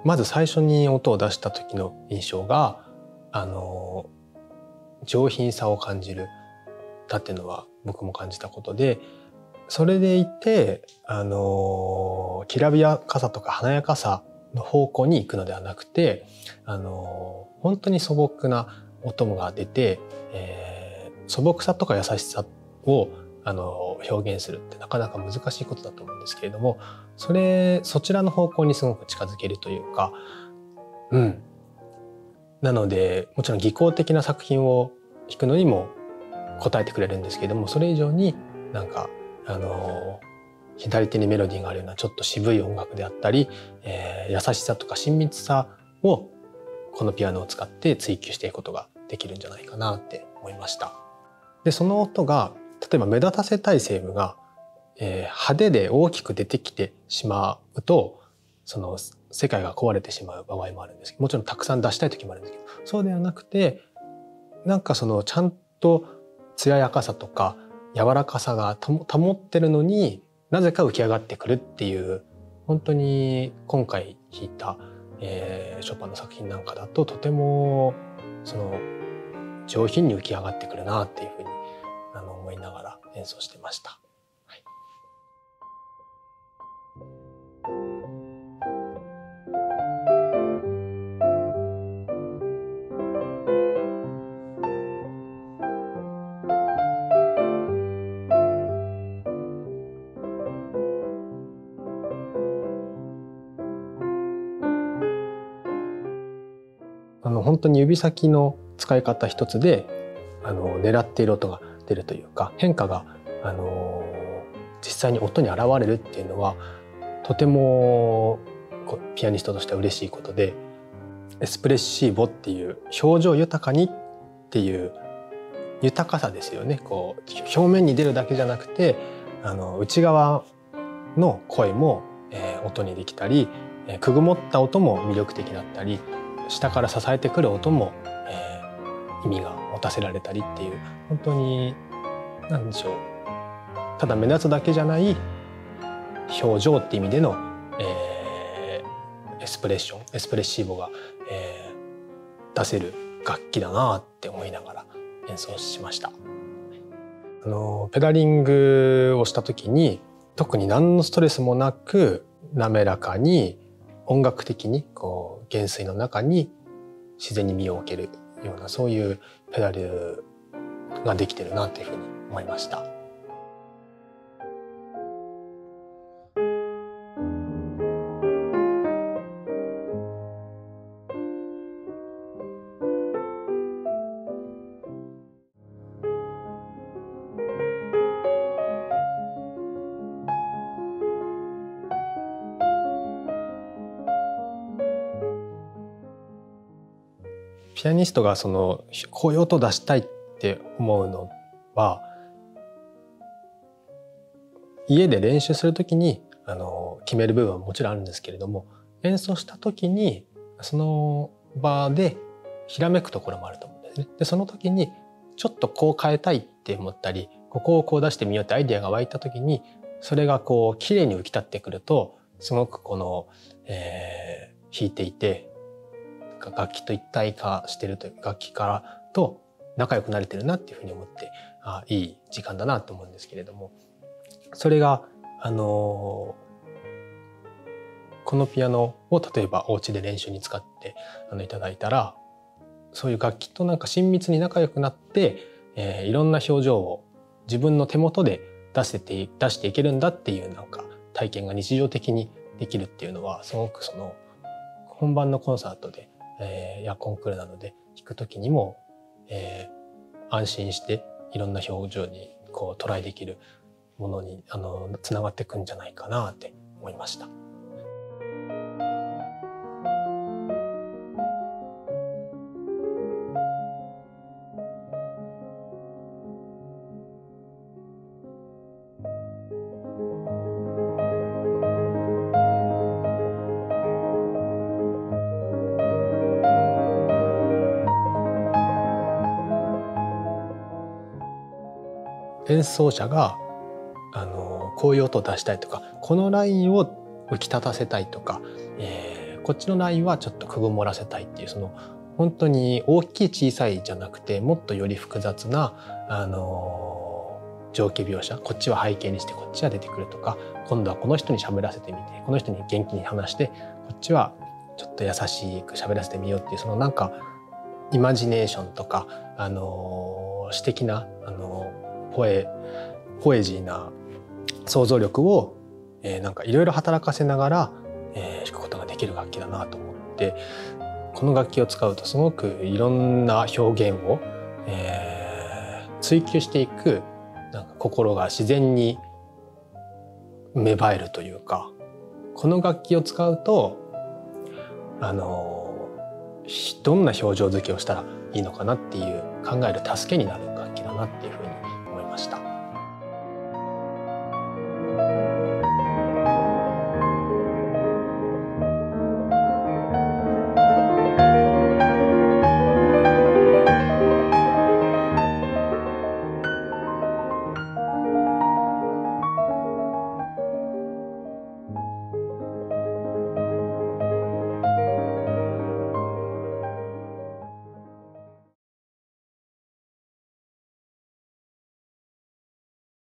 まず最初に音を出した時の印象が上品さを感じるだっていうのは僕も感じたことで、それでいてきらびやかさとか華やかさの方向に行くのではなくて、本当に素朴な音が出て、素朴さとか優しさを表現するってなかなか難しいことだと思うんですけれども、そちらの方向にすごく近づけるというか、なのでもちろん技巧的な作品を弾くのにも応えてくれるんですけれども、それ以上になんか左手にメロディーがあるようなちょっと渋い音楽であったり、優しさとか親密さをこのピアノを使って追求していくことができるんじゃないかなって思いました。でその音が例えば目立たせたい成分が、派手で大きく出てきてしまうとその世界が壊れてしまう場合もあるんですけど、もちろんたくさん出したい時もあるんですけど、そうではなくてなんかちゃんと艶やかさとか柔らかさが保ってるのになぜか浮き上がってくるっていう、本当に今回弾いた、ショパンの作品なんかだととても上品に浮き上がってくるなっていうふうに思いながら演奏してました。はい、本当に指先の使い方一つで狙っている音が出るというか、変化が実際に音に現れるっていうのはとてもピアニストとしては嬉しいことで、エスプレッシーボっていう表情豊かにっていう豊かさですよね。表面に出るだけじゃなくて内側の声も、音にできたり、くぐもった音も魅力的だったり、下から支えてくる音も、意味が持たせられたりっていう、本当に何でしょう、ただ目立つだけじゃない表情って意味での、エスプレッシーボが、出せる楽器だなって思いながら演奏しました。ペダリングをした時に特に何のストレスもなく滑らかに音楽的に弦水の中に自然に身を置けるような、そういうペダルができてるなというふうに思いました。ピアニストがこういう音を出したいって思うのは、家で練習するときに決める部分はもちろんあるんですけれども、演奏したときにその場でひらめくところもあると思うんですね。でその時にちょっとこう変えたいって思ったり、ここをこう出してみようってアイデアが湧いた時に、それが綺麗に浮き立ってくると、すごく弾いていて楽器と一体化してるという、楽器からと仲良くなれてるなっていうふうに思って、いい時間だなと思うんですけれども、それがこのピアノを例えばお家で練習に使っていただいたら、そういう楽器と親密に仲良くなって、いろんな表情を自分の手元で出していけるんだっていう体験が日常的にできるっていうのは、すごく本番のコンサートで、やコンクールなどで弾く時にも、安心していろんな表情にトライできるものにつながっていくんじゃないかなって思いました。演奏者がこういう音を出したいとか、このラインを浮き立たせたいとか、 こっちのラインはちょっとくぐもらせたいっていう、その本当に大きい小さいじゃなくて、もっとより複雑な情景描写、こっちは背景にしてこっちは出てくるとか、今度はこの人に喋らせてみて、この人に元気に話して、こっちはちょっと優しく喋らせてみようっていう、そのなんかイマジネーションとか、詩的なポエジーな想像力を、なんかいろいろ働かせながら、弾くことができる楽器だなと思って、この楽器を使うとすごくいろんな表現を、追求していく、なんか心が自然に芽生えるというか、この楽器を使うとどんな表情付けをしたらいいのかなっていう考える助けになる楽器だなっていうふう